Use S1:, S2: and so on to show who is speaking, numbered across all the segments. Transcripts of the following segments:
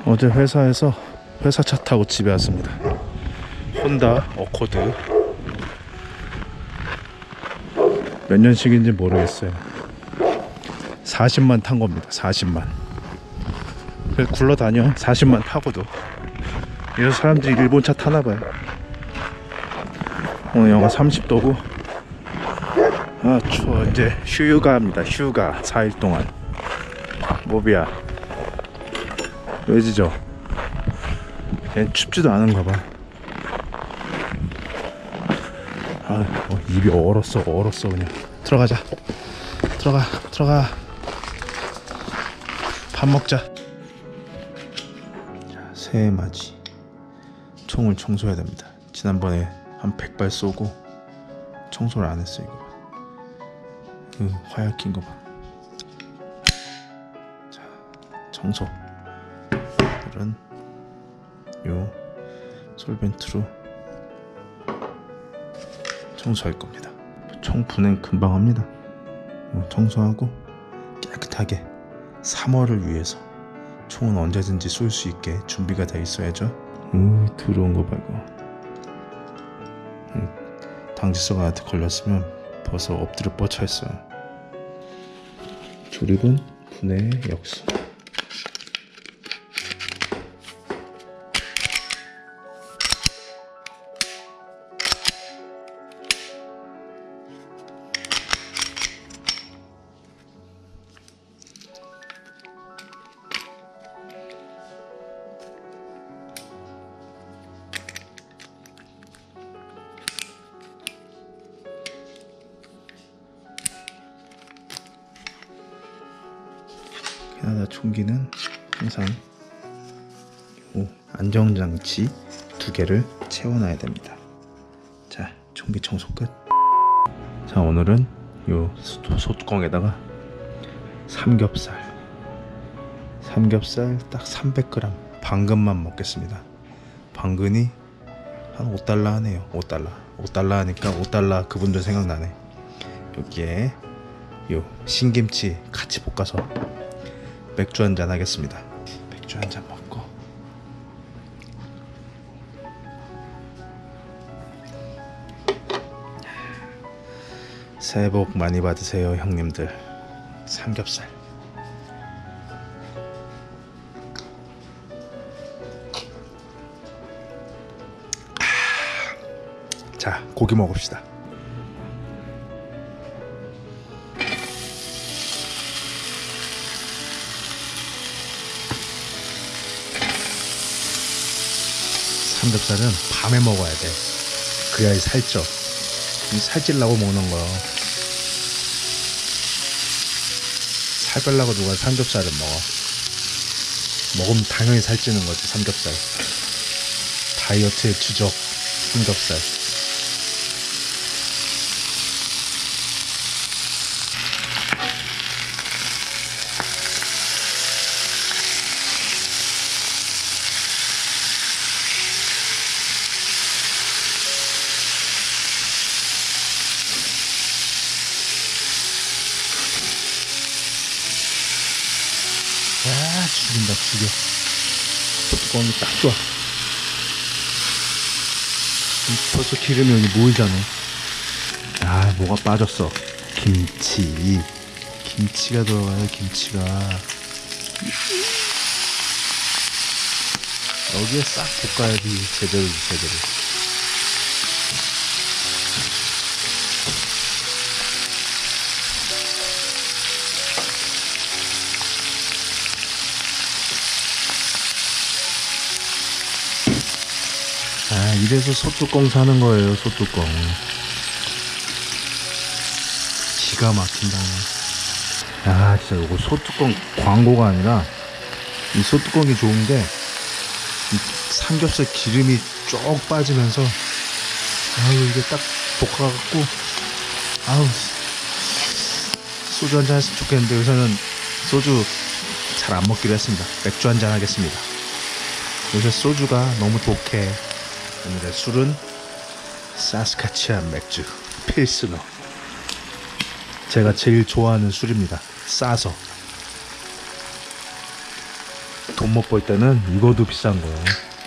S1: 어제 회사에서 회사 차 타고 집에 왔습니다. 혼다 어코드. 몇 년식인지 모르겠어요. 40만 탄 겁니다. 40만. 그래서 굴러다녀. 40만 타고도. 이런 사람들이 일본 차 타나봐요. 오늘 영하 30도고 아 추워. 이제 휴가입니다. 휴가 4일 동안. 모비야 왜지죠? 얘는 춥지도 않은가 봐. 아 입이 얼었어 그냥. 들어가자. 들어가. 밥 먹자. 자, 새해 맞이 총을 청소해야 됩니다. 지난번에 한 100발 쏘고 청소를 안 했어. 이거 화약 낀 거 봐. 자, 청소. 오늘은 요 솔벤트로 청소할 겁니다. 총 분해 금방 합니다. 청소하고 깨끗하게 3월을 위해서 총은 언제든지 쏠 수 있게 준비가 돼 있어야죠. 들어온 거 봐 이거. 당지서가 나한테 걸렸으면 벌써 엎드려 뻗쳐 있어요. 조립은 분해 역수. 캐나다 총기는 항상 안정장치 2개를 채워놔야 됩니다. 자, 총기 청소 끝. 자, 오늘은 요 소뚜껑에다가 삼겹살 딱 300g 방금만 먹겠습니다. 방금이 한 5달러 하네요. 5달러 하니까 5달러 그분들 생각나네. 여기에 요 신김치 같이 볶아서 맥주 한잔 하겠습니다. 맥주 한잔 먹고 새해 복 많이 받으세요 형님들. 삼겹살. 자, 고기 먹읍시다. 삼겹살은 밤에 먹어야 돼. 그래야 살쪄. 살찌려고 먹는 거야. 살 빼려고 누가 삼겹살을 먹어. 먹으면 당연히 살찌는 거지. 삼겹살 다이어트의 주적. 삼겹살. 죽인다. 죽여. 소뚜껑이 딱 좋아. 벌써 기름이 여기 모이잖아. 아, 뭐가 빠졌어. 김치가 들어가요. 김치가 여기에 싹 볶아야지 제대로. 아, 이래서 소뚜껑 사는 거예요. 소뚜껑 기가 막힌다. 아, 진짜 이거 소뚜껑 광고가 아니라 이 소뚜껑이 좋은 게 이 삼겹살 기름이 쭉 빠지면서 아유, 이게 딱 볶아갖고 아우, 소주 한잔 했으면 좋겠는데 요새는 소주 잘 안 먹기로 했습니다. 맥주 한잔 하겠습니다. 요새 소주가 너무 독해. 오늘의 술은 사스카치안 맥주 필스너. 제가 제일 좋아하는 술입니다. 싸서 돈 못 벌 때는 이거도 비싼 거예요.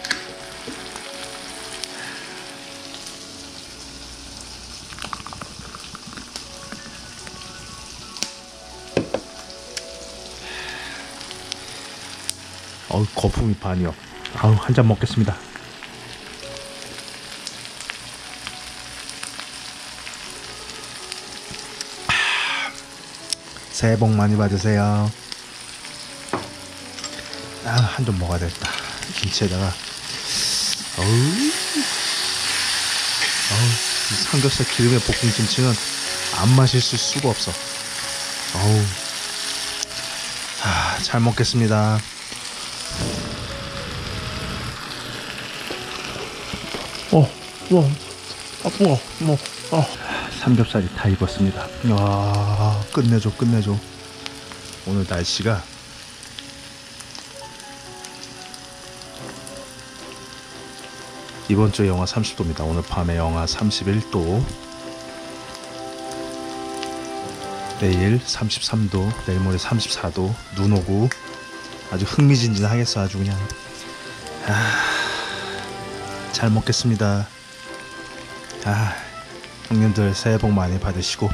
S1: 거품이 반이요. 한 잔 먹겠습니다. 새해 복 많이 받으세요. 한 점 먹어야 되겠다. 김치에다가 삼겹살 기름에 볶은 김치는 안 맛있을 수가 없어. 잘 먹겠습니다. 삼겹살이 다 익었습니다. 끝내줘. 오늘 날씨가 이번 주에 영하 30도입니다. 오늘 밤에 영하 31도, 내일 33도, 내일 모레 34도, 눈 오고 아주 흥미진진하겠어. 아주 그냥 잘 먹겠습니다. 형님들 새해 복 많이 받으시고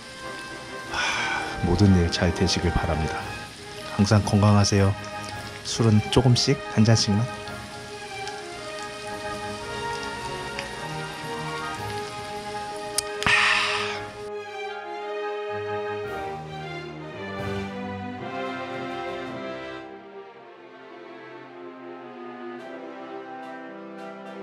S1: 모든 일 잘 되시길 바랍니다. 항상 건강하세요. 술은 조금씩 한 잔씩만.